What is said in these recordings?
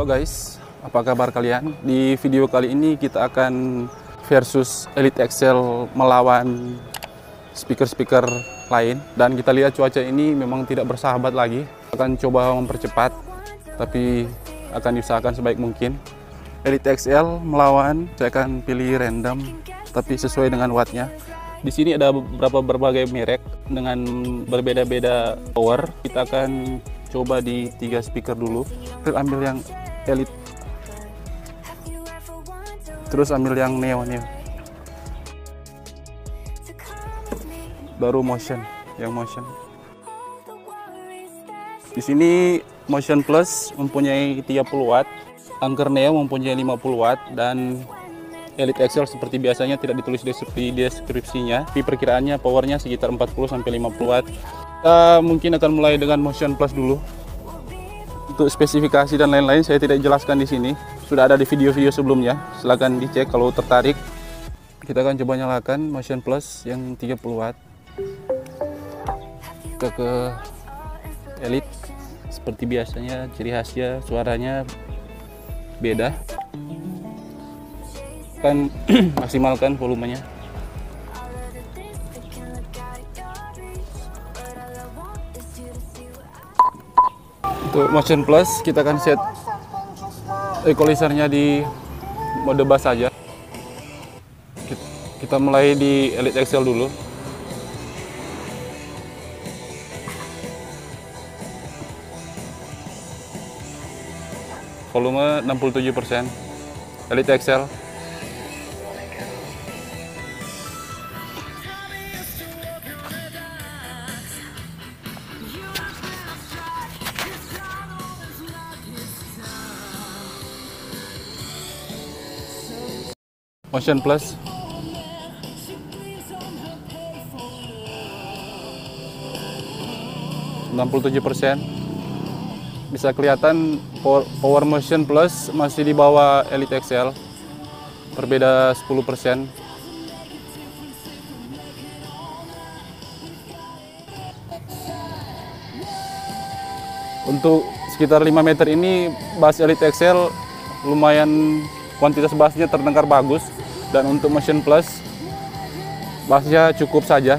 Halo guys, apa kabar kalian? Di video kali ini kita akan versus Elite XL melawan speaker-speaker lain. Dan kita lihat cuaca ini memang tidak bersahabat lagi. Akan coba mempercepat, tapi akan diusahakan sebaik mungkin. Elite XL melawan, saya akan pilih random, tapi sesuai dengan wattnya. Di sini ada beberapa berbagai merek dengan berbeda-beda power. Kita akan coba di 3 speaker dulu. Ambil yang Elite, terus ambil yang Neo, baru Motion, yang Motion. Di sini Motion Plus mempunyai 30 watt, Anker Neo mempunyai 50 watt, dan Elite XL seperti biasanya tidak ditulis di deskripsinya, tapi perkiraannya powernya sekitar 40-50 watt. Kita mungkin akan mulai dengan Motion Plus dulu. Untuk spesifikasi dan lain-lain saya tidak jelaskan di sini, sudah ada di video-video sebelumnya, silahkan dicek kalau tertarik. Kita akan coba nyalakan Motion Plus yang 30 watt. Kita ke Elite, seperti biasanya ciri khasnya suaranya beda. Akan maksimalkan volumenya. Untuk Motion Plus kita akan set equalizernya di mode bass saja. Kita mulai di Elite XL dulu. Volume 67%. Elite XL. Motion Plus. %67. Bisa kelihatan power Motion Plus masih di bawah Elite XL, berbeda 10%. Untuk sekitar 5 meter ini bass Elite XL lumayan, kuantitas bassnya terdengar bagus, dan untuk Motion Plus bassnya cukup saja.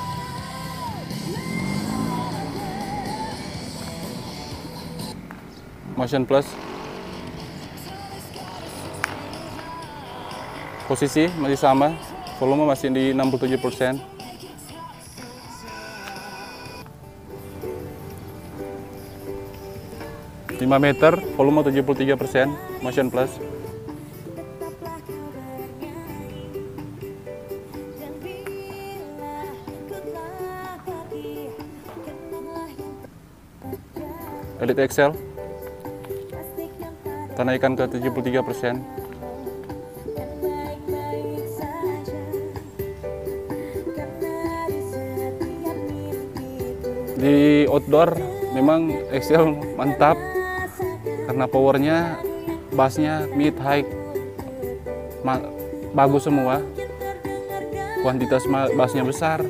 Motion Plus posisi masih sama, volume masih di 67%. (5 meter, volume 73%, Motion Plus. Elite XL kita naikkan ke 73%. Di outdoor memang XL mantap karena powernya, bassnya mid high bagus semua, kuantitas bassnya besar.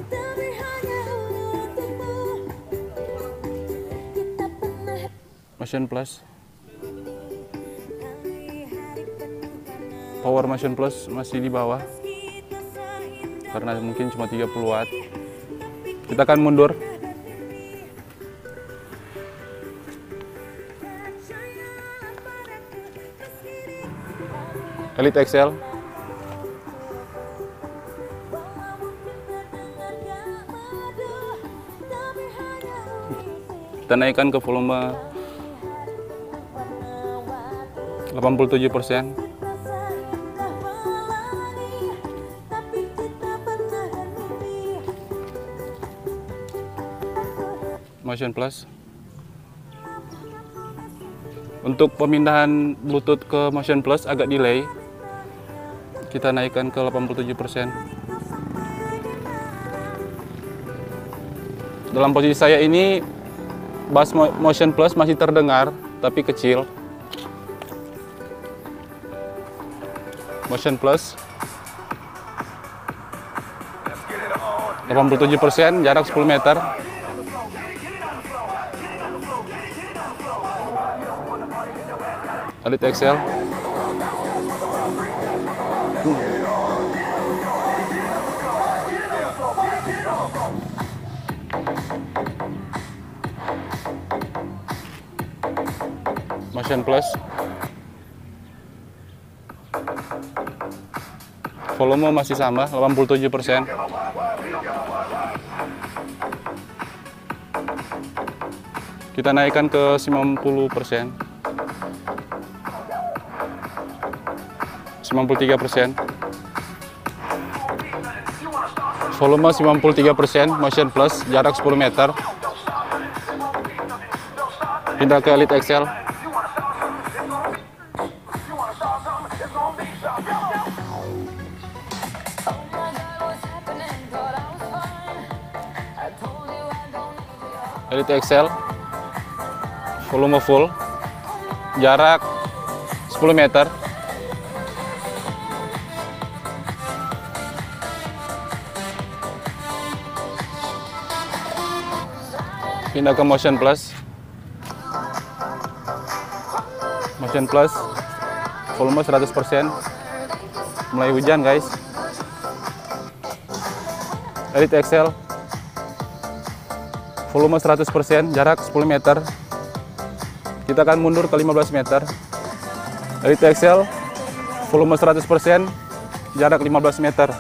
Motion Plus, power Motion Plus masih di bawah karena mungkin cuma 30 watt. Kita akan mundur. Elite XL. Kita naikkan ke volume 87%. Motion Plus. Untuk pemindahan Bluetooth ke Motion Plus agak delay. Kita naikkan ke 87%. Dalam posisi saya ini bass Motion Plus masih terdengar, tapi kecil. Motion Plus 87%, jarak 10 meter. Elite Excel. Motion Plus. Volume masih sama, 87%. Kita naikkan ke 90%. 93%. Volume 93%, Motion Plus, jarak 10 meter. Pindah ke Elite Excel. Elite Excel, volume full, jarak 10 meter. Pindah ke Motion Plus. Motion Plus, volume 100%. Mulai hujan guys. Elite Excel, volume 100%, jarak 10 meter. Kita akan mundur ke 15 meter. Elite Excel, volume 100%, jarak 15 meter.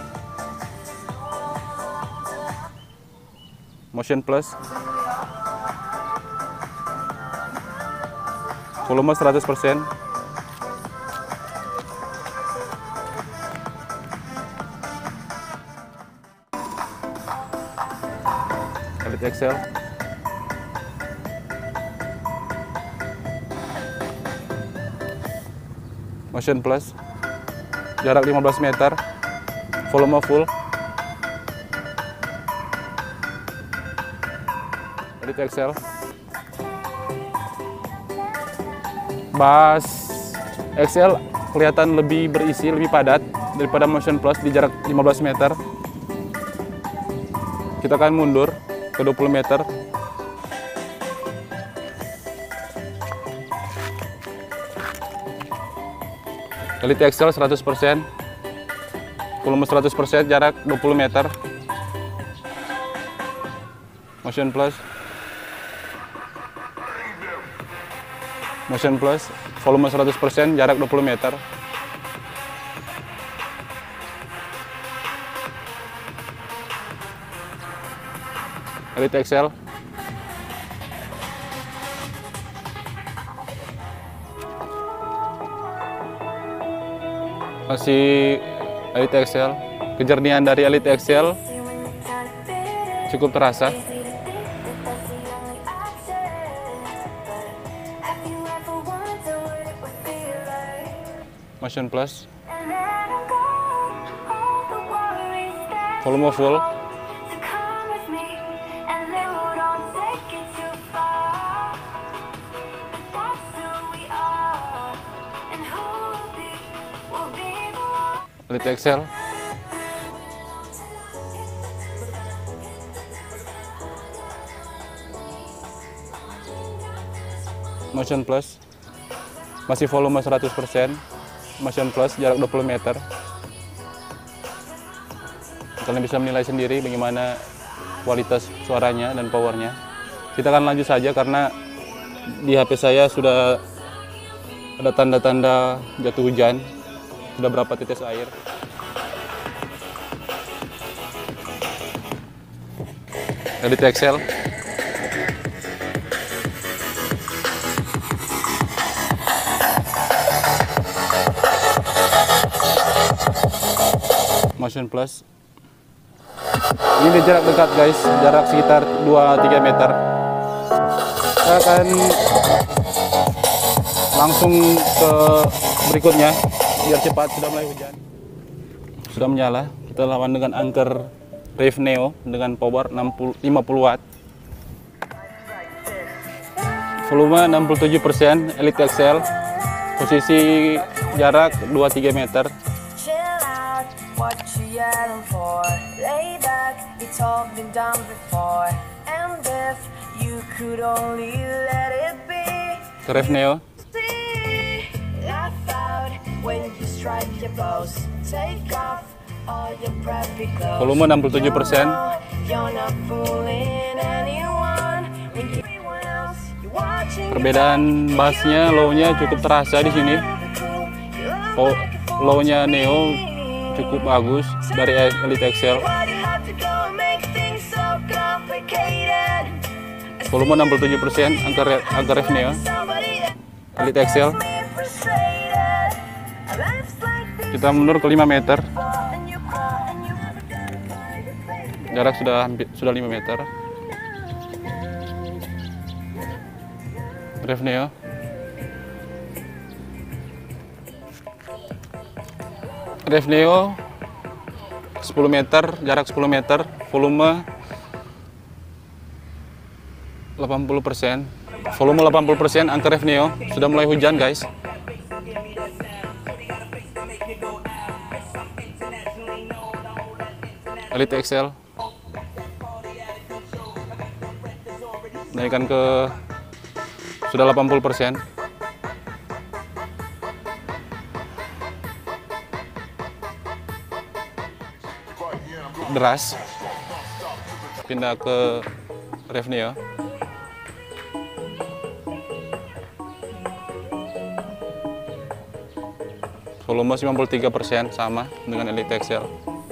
Motion Plus, volume 100%. Elite Excel. Motion Plus, jarak 15 meter, volume full. Elite Excel. Bas Excel kelihatan lebih berisi, lebih padat daripada Motion Plus di jarak 15 meter. Kita akan mundur ke 20 meter. Elite Excel 100%, volume 100%, jarak 20 meter. Motion Plus. Motion Plus, volume 100%, jarak 20 meter. Elite Excel. Masih Elite Excel. Kejernihan dari Elite Excel cukup terasa. Motion Plus, volume full. Elite Excel. Motion Plus, masih volume 100%. Motion Plus, jarak 20 meter. Kalian bisa menilai sendiri bagaimana kualitas suaranya dan powernya. Kita akan lanjut saja karena di HP saya sudah ada tanda-tanda jatuh hujan. Sudah berapa tetes air. Elite Excel. Motion Plus. Ini di jarak dekat guys, jarak sekitar 2-3 meter. Saya akan langsung ke berikutnya biar cepat, sudah mulai hujan. Sudah menyala. Kita lawan dengan Anker Rev Neo dengan power 50 watt. Volume 67%, Elite Excel. Posisi jarak 2-3 meter. Rev Neo. Volume 67%. Perbedaan bassnya, low-nya cukup terasa di sini. Low-nya Neo cukup bagus dari Elite Excel. Volume 67%, angka ref Neo Elite Excel. Kita mundur ke 5 meter. Jarak sudah 5 meter. Ref Neo. Ref Neo 10 meter, jarak 10 meter, volume 80%. Volume 80%, angka ref Neo. Sudah mulai hujan, guys. Elite Excel. Naikkan ke sudah 80%. Deras. Pindah ke ref Neo. Volume 93%, sama dengan Elite Excel.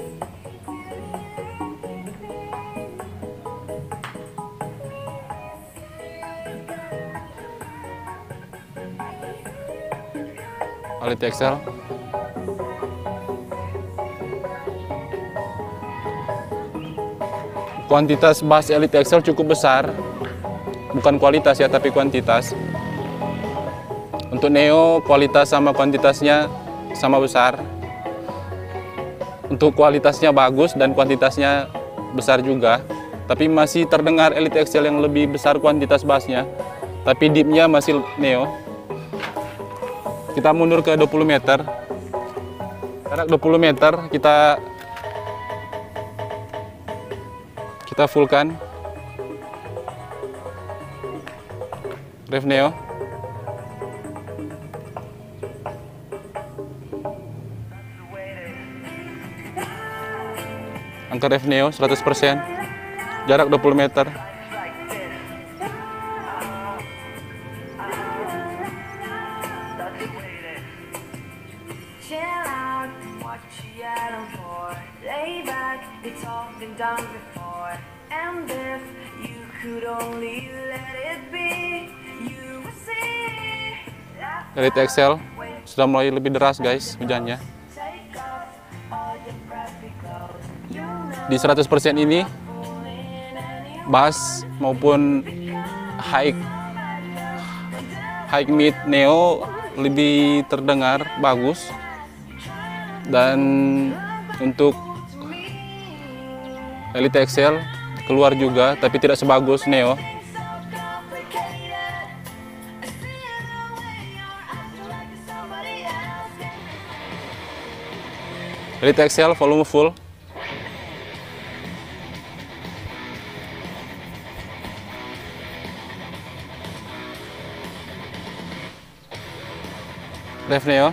Elite Excel. Kuantitas bass Elite Excel cukup besar, bukan kualitas ya, tapi kuantitas. Untuk Neo, kualitas sama kuantitasnya sama besar. Untuk kualitasnya bagus dan kuantitasnya besar juga, tapi masih terdengar Elite Excel yang lebih besar kuantitas bassnya, tapi deepnya masih Neo. Kita mundur ke 20 meter. Jarak 20 meter kita fullkan. Ref Neo. Angka ref Neo 100%. Jarak 20 meter. Elite Excel sudah mulai lebih deras, guys, hujannya. Di 100% ini bass maupun high mid Neo lebih terdengar bagus, dan untuk Elite Excel keluar juga, tapi tidak sebagus Neo. Elite Excel volume full. Ref Neo.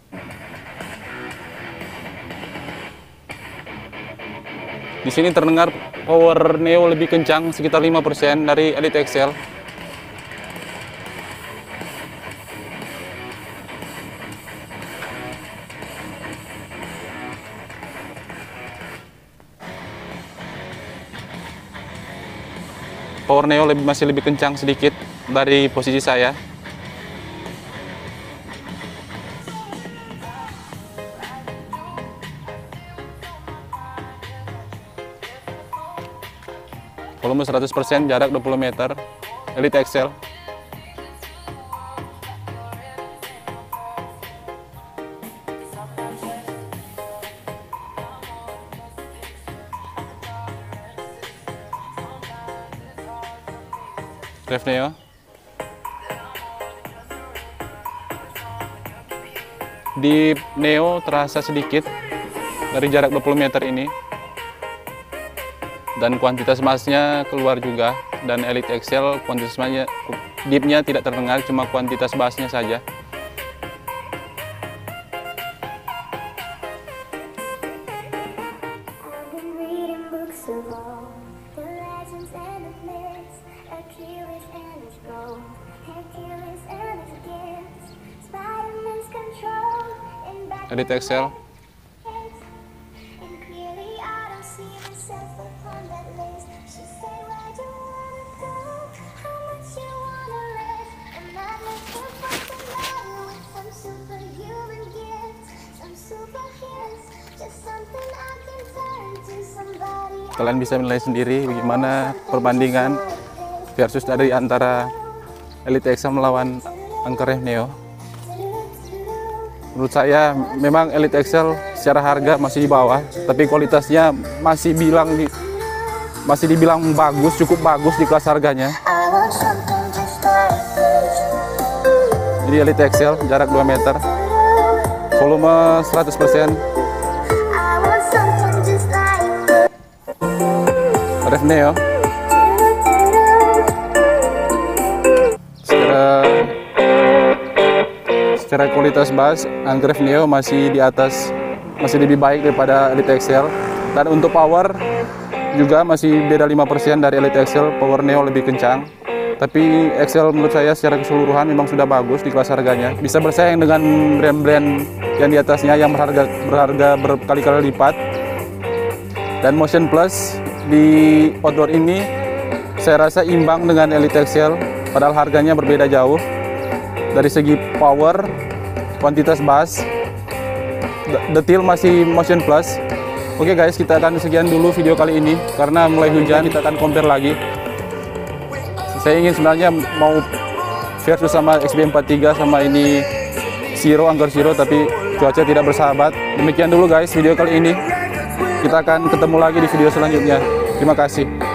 Di sini terdengar power Neo lebih kencang, sekitar 5% dari Elite Excel. Power Neo masih lebih kencang sedikit dari posisi saya. Volume 100%, jarak 20 meter, Elite Excel. Ref Neo. Di Neo terasa sedikit dari jarak 20 meter ini. Dan kuantitas bassnya keluar juga, dan Elite Excel kuantitas bassnya, deepnya tidak terdengar, cuma kuantitas bassnya saja. Elite Excel. Kalian bisa menilai sendiri bagaimana perbandingan versus dari antara Elite Excel melawan Anker Rev Neo. Menurut saya memang Elite Excel secara harga masih di bawah, tapi kualitasnya masih dibilang bagus, cukup bagus di kelas harganya. Jadi Elite Excel jarak 2 meter, volume 100%. Rev Neo secara kualitas bass, Anker Rev Neo masih di atas, masih lebih baik daripada Elite Excel. Dan untuk power juga masih beda 5% dari Elite Excel. Power Neo lebih kencang, tapi Excel menurut saya secara keseluruhan memang sudah bagus di kelas harganya, bisa bersaing dengan brand-brand yang di atasnya yang berharga berkali-kali lipat. Dan Motion Plus di outdoor ini saya rasa imbang dengan Elite Excel, padahal harganya berbeda jauh dari segi power, kuantitas bass, detail masih Motion Plus. Oke guys, kita akan sekian dulu video kali ini karena mulai hujan, kita akan compare lagi. Saya ingin sebenarnya mau versus sama XB43 sama ini Anker Zero, tapi cuaca tidak bersahabat. Demikian dulu guys video kali ini. Kita akan ketemu lagi di video selanjutnya. Terima kasih.